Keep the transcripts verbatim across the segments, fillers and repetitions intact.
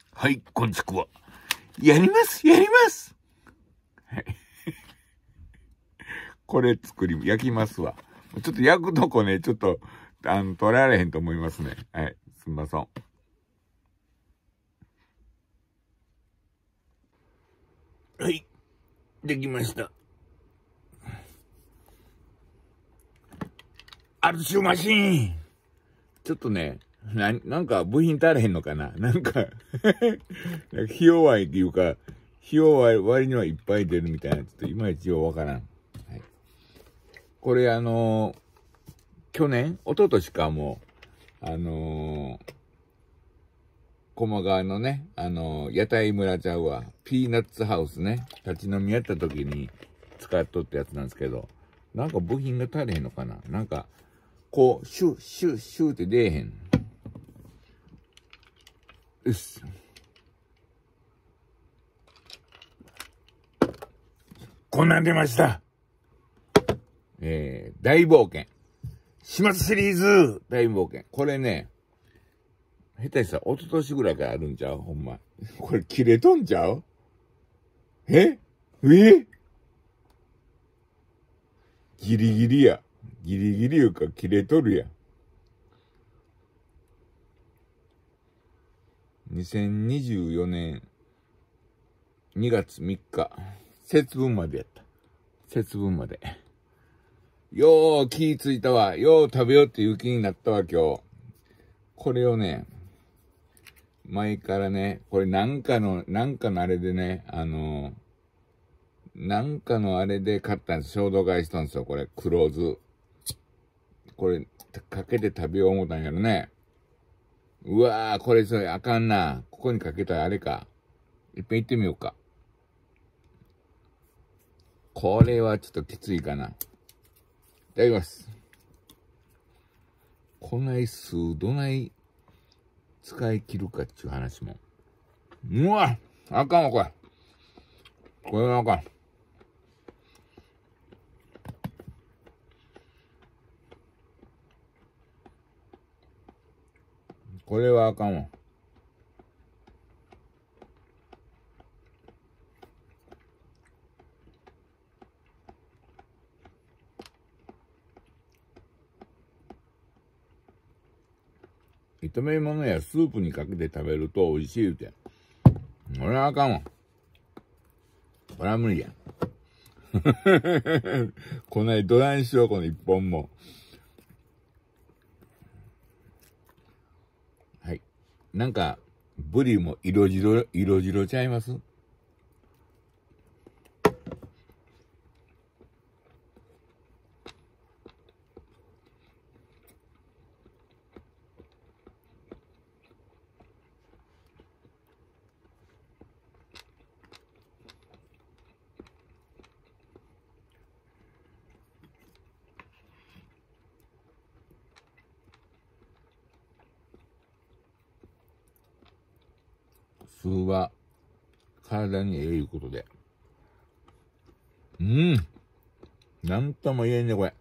はい、こんちくわ。やります、やります。はい。これ作り、焼きますわ。ちょっと焼くとこね、ちょっと、あの、取られへんと思いますね。はい、すみません。はい、できました。アルチューマシーン。ちょっとね、な、なんか部品足れへんのかななんか、費用はいっていうか、費用は割にはいっぱい出るみたいな、ちょっといまいちようわからん。はい、これあのー、去年一昨年かもう、あのー、駒川のね、あのー、屋台村ちゃうわ、ピーナッツハウスね、立ち飲みやった時に使っとったやつなんですけど、なんか部品が足れへんのかななんか、こう、シュッシュッシュッって出えへん。よし。こんなん出ました。えー、大冒険。始末シリーズ大冒険。これね、下手したら一昨年ぐらいからあるんちゃうほんま。これ切れとんちゃうええギリギリや。ギリギリいうか切れとるやん。にせんにじゅうよねんにがつみっか。節分までやった。節分まで。よう気ぃついたわ。よう食べようっていう気になったわ、今日。これをね、前からね、これなんかの、なんかのあれでね、あの、なんかのあれで買ったんです。衝動買いしたんですよ、これ。黒酢。これ、かけて食べよう思ったんやろね。うわー、これそれあかんな。ここにかけたらあれか。いっぺん行ってみようか。これはちょっときついかな。いただきます。こない数どない使い切るかっていう話も。うわあかんわ、これ。これはあかん。これはあかんわ。炒め物やスープにかけて食べると美味しい言うて。これはあかんわ。これは無理や。こないどないしよう、この一本も。はい。なんか、ブリも色白、色白ちゃいます酢は体にええいうことで。うん。なんとも言えんね、これ。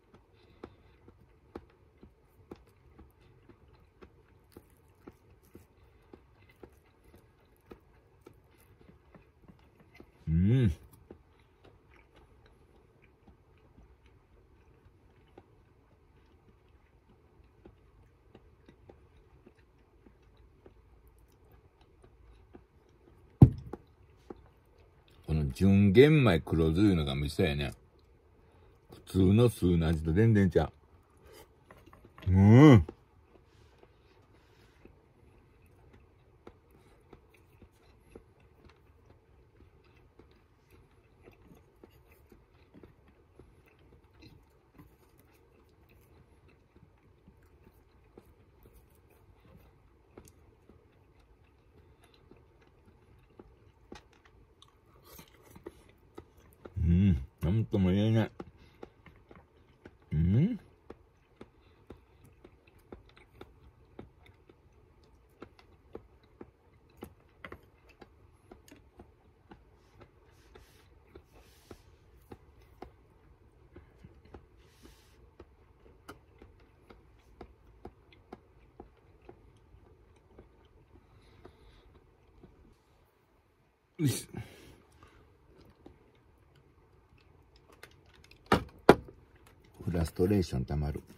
うん。この純玄米黒酢いうのがミソやね。普通の酢の味と全然ちゃう。うん。うん。なんとも言えない。うん。 よし。フラストレーションたまる。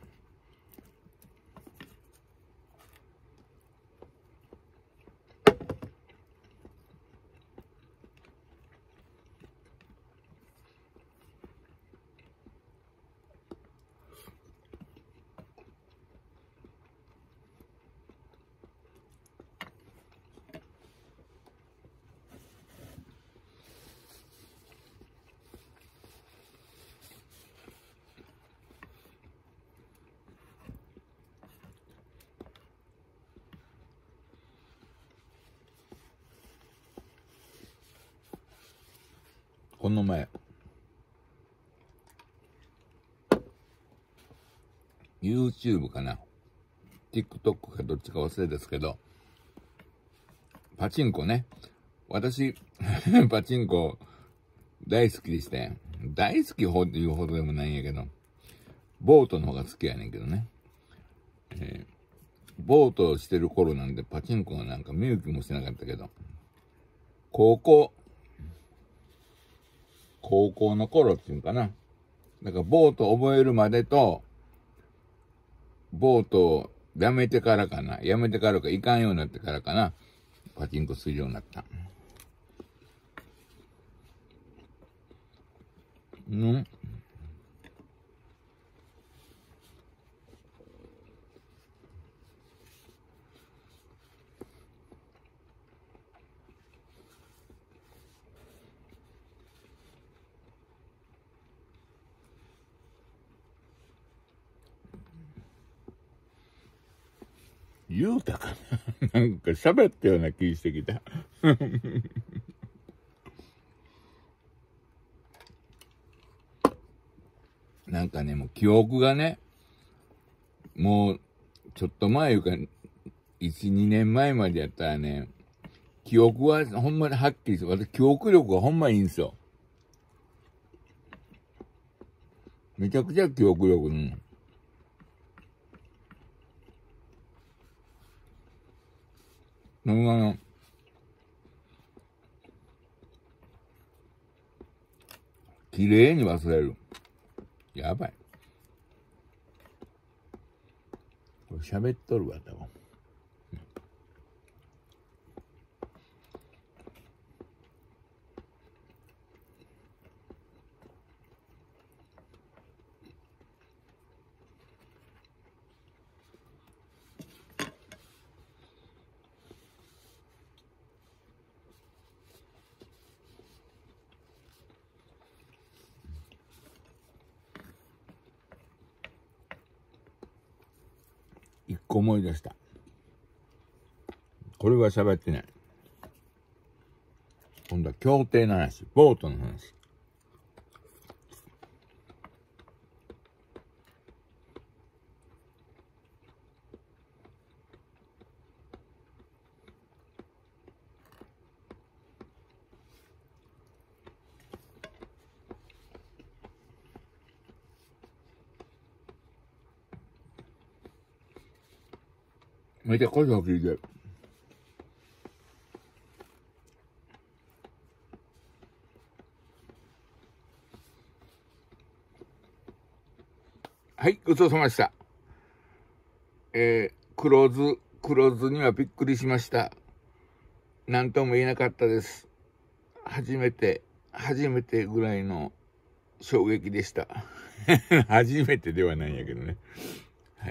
この前、YouTube かな TikTok かどっちか忘れですけど、パチンコね。私、パチンコ大好きでしたよ。大好きほどいうほどでもないんやけど、ボートの方が好きやねんけどね。えー、ボートしてる頃なんでパチンコがなんか見向きもしなかったけど、高校、高校の頃っていうんかな。だからボート覚えるまでと、ボートをやめてからかな。やめてからか、いかんようになってからかな。パチンコするようになった。うん言うたかななんか喋ったような気してきた。なんかね、もう記憶がね、もう、ちょっと前いうか、いち、にねんまえまでやったらね、記憶はほんまにはっきりして、私記憶力がほんまいいんですよ。めちゃくちゃ記憶力、うん。なんかな、綺麗に忘れる。やばい。これ喋っとるわ、多分。一個思い出した。これは喋ってない。今度は競艇の話、ボートの話。めっちゃ声が聞いてる。はい、ごちそうさまでした。えー、黒酢、黒酢にはびっくりしました。なんとも言えなかったです。初めて、初めてぐらいの衝撃でした。初めてではないんやけどね。はい。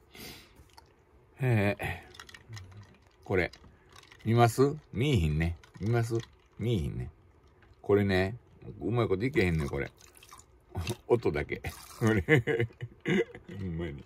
えー、これ、見ます見えひんね。見ます見えひんね。これね、うまいこといけへんねん、これ。音だけ。これ、ほんまに。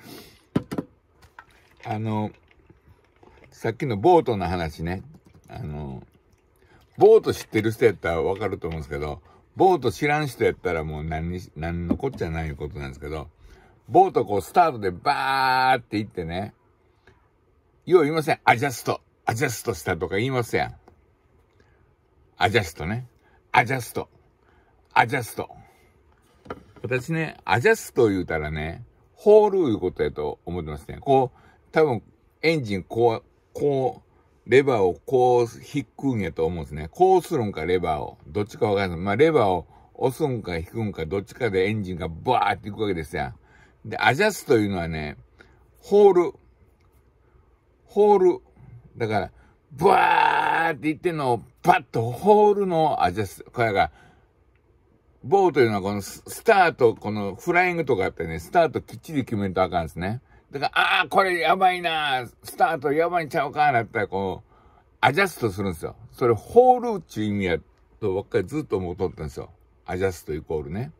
あの、さっきのボートの話ね。あの、ボート知ってる人やったらわかると思うんですけど、ボート知らん人やったらもう何に、何のこっちゃないことなんですけど、ボートこうスタートでバーって行ってね、よう言いません。アジャスト。アジャストしたとか言いますやん。アジャストね。アジャスト。アジャスト。私ね、アジャスト言うたらね、ホールいうことやと思ってますね。こう、多分、エンジンこう、こう、 レバーをこう引くんやと思うんですね。こうするんか、レバーを。どっちかわかんない。まあ、レバーを押すんか引くんか、どっちかでエンジンがバーっていくわけですやん。で、アジャストというのはね、ホール。ホール。だから、バーっていってんのをパッとホールのアジャスト。これが、ボーというのはこのスタート、このフライングとかあってね、スタートきっちり決めるとあかんですね。だから、ああ、これやばいな、スタートやばいんちゃうかなったら、こう、アジャストするんですよ。それ、ホールっていう意味やと、ばっかりずっと思うとったんですよ。アジャストイコールね。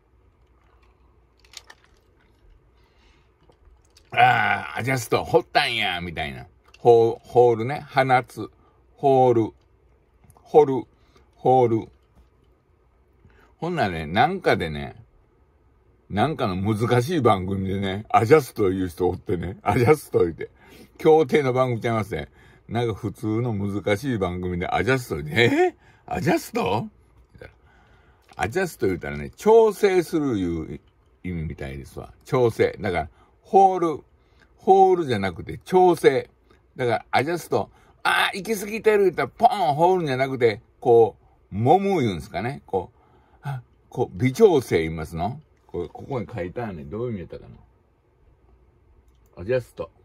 ああ、アジャスト、掘ったんや、みたいな。ホー、ホールね。放つ。ホール。掘る。ホール。ほんならね、なんかでね、なんかの難しい番組でね、アジャストいう人おってね、アジャスト言って、協定の番組ちゃいますね。なんか普通の難しい番組でアジャストで、えー、アジャストアジャスト言うたらね、調整するいう意味みたいですわ。調整。だから、ホール、ホールじゃなくて調整。だから、アジャスト、ああ、行き過ぎてる言ったら、ポン、ホールじゃなくて、こう、揉む言うんですかね。こう、あこう、微調整言いますのこ, ここに書いたらね、どういう意味やったかな。アジャスト。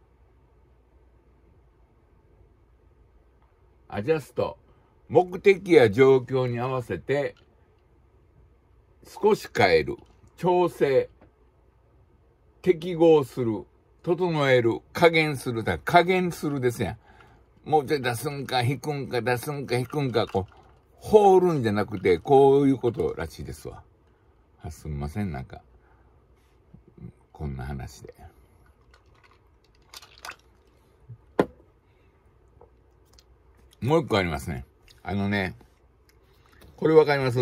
アジャスト。目的や状況に合わせて、少し変える。調整。適合する。整える。加減する。だ加減するですやん。もうちょい出すんか、引くんか、出すんか、引くんか、こう、放るんじゃなくて、こういうことらしいですわ。あ、すみません、なんか。こんな話で。もう一個ありますね。あのね、これわかります？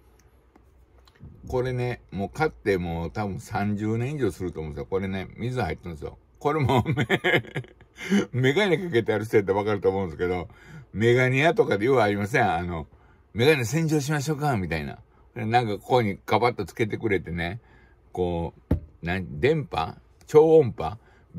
これね、もう買ってもう多分さんじゅうねん以上すると思うんですよ。これね、水入ってるんですよ。これもメガネかけてある人やったらわかると思うんですけど、メガネ屋とかでようありません？あの、メガネ洗浄しましょうかみたいな。なんかここにカバッとつけてくれてね、こう、な電波超音波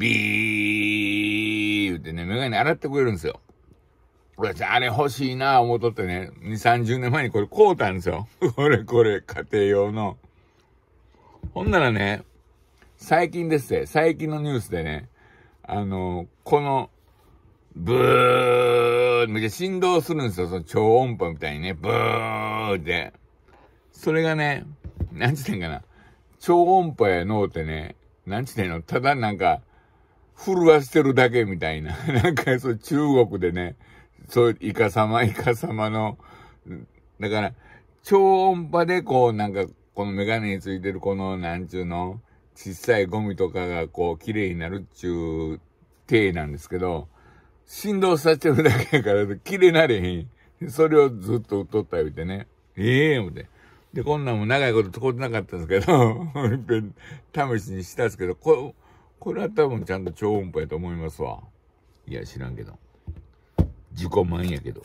ビーってね、メガネ洗ってくれるんですよ。あれ欲しいなぁ思うとってね、に、さんじゅうねんまえにこれ買うたんですよ。これこれ、家庭用の。ほんならね、最近ですね、最近のニュースでね、あの、この、ブーめっちゃ振動するんですよ、その超音波みたいにね、ブーって。それがね、なんつってんかな、超音波やのうってね、なんつってんの、ただなんか、震わしてるだけみたいな。なんかそう中国でね、そう、イカ様、イカ様の、だから、超音波でこう、なんか、このメガネについてるこの、なんちゅうの、小さいゴミとかがこう、綺麗になるっちゅう、体なんですけど、振動させてるだけやから、綺麗なれへん。それをずっと売っとった言うてね。ええー、思って。で、こんなんも長いこと使ってなかったんですけど、試しにしたんですけど、これ、これは多分ちゃんと超音波やと思いますわ。いや、知らんけど。自己満やけど。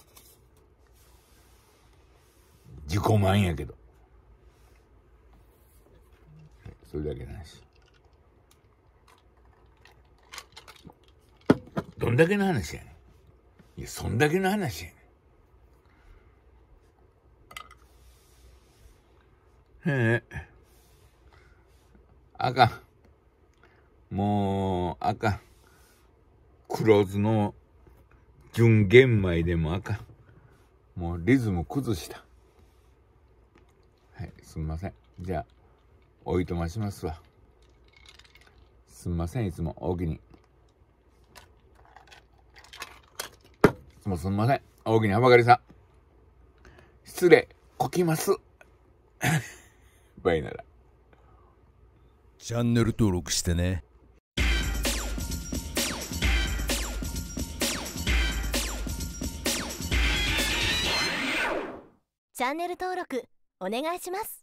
自己満やけど。それだけの話。どんだけの話やねん。いや、そんだけの話やねん。へえ。あかん。もう、あかん。黒酢の純玄米でもあかん。もうリズム崩した。はい、すみません。じゃあ、おいとましますわ。すみません、いつもおおきに。いつもすみません。おおきにはばかりさん。失礼、こきます。バイなら。 チャンネル登録してね。 チャンネル登録お願いします。